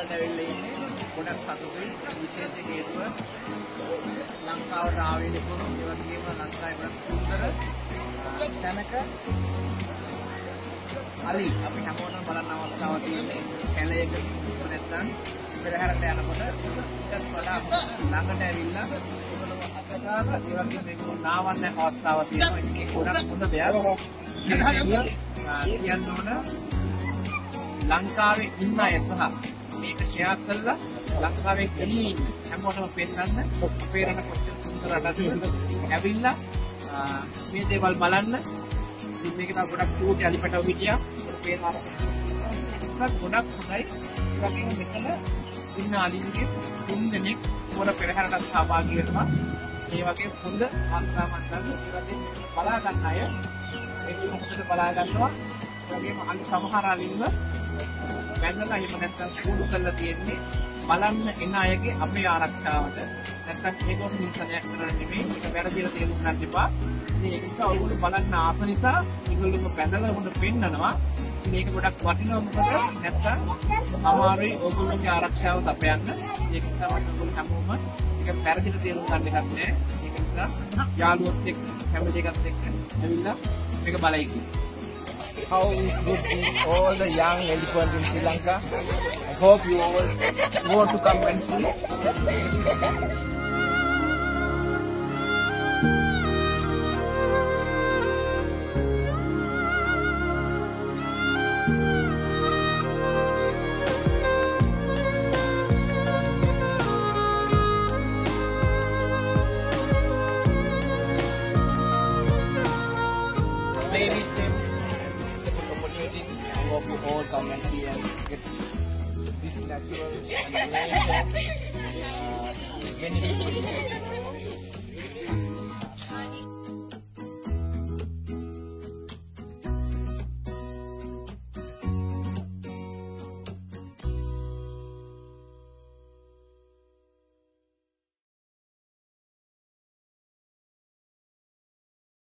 බලන්න ඇවිල්ලා ඉන්නේ. ගොඩක් සතුටුයි. විශේෂයෙන් හේතුව ලංකාවට ආවේ නෙකුණු ඒ වගේම ලංකාවේ ගොඩක් සුන්දර තැනක අලි අපි හැමෝටම බලන්න අවස්ථාවක් තියෙන්නේ කැලේකදී නැත්නම් පෙරහැරට යනකොට ටිකක් වඩා ළඟට ඇවිල්ලා ඒගොල්ලෝ අතගාන ඒ වගේ මේක නාවන්න අවස්ථාවක් තියෙනවා. ඒක ගොඩක් හොඳ දෙයක්. කියන්න ඕන ලංකාවේ ඉන්න අය සහ මේක ෂෙයා කරලා ලංකාවේ එළී හැමෝටම පෙන්නන්න අපේ රට කොච්චර සුන්දර රටක්ද ඇවිල්ලා මේ දේවල් බලන්න. මේක තව ගොඩක් චූටි අලිපටව හිටියා. පේනවා ගොඩක් හොඳයි. ඒ වගේම මෙතන ඉන්න අලින්ගේ 3 දෙනෙක් මොන පෙරහැරකට සහභාගී වෙනවා. මේ වගේ හොඳ අවස්ථාවක් ගන්න. ඒ වගේ බලා ගන්න අය මේක හොඳට බලා ගන්නවා. ඒ වගේම අලි සමහර අලින්ව බැඳලා එහෙම නැත්නම් කුඩු කරලා තියෙන්නේ බලන්න එන අයගේ අපේ ආරක්ෂාවට. නැත්නම් ඒකෝට හිංසනයක් කරන්න නෙමෙයි. ඒක වැරදිලා තේරුම් ගන්න එපා. ඒක නිසා ඔයගොල්ලෝ බලන්න ආස නිසා ඒගොල්ලෝ බැඳලා උඹට පෙන්නනවා. මේක ගොඩක් වටිනවා මොකද නැත්තම් අමාරුයි ඔයගොල්ලෝගේ ආරක්ෂාව තපයන්න. ඒක නිසා ඔයගොල්ලෝ හැමෝම ඒක වැරදිලා තේරුම් ගන්න එකක් නෑ. ඒක නිසා යාළුවොත් එක්ක කැමති එකත් එක්ක ඇවිල්ලා මේක බලයි කියලා. How is good seeing all the young elephants in Sri Lanka? I hope you all want to come and see. Play with them. It's a good opportunity. I hope you all come and see and get this natural and nature benefit.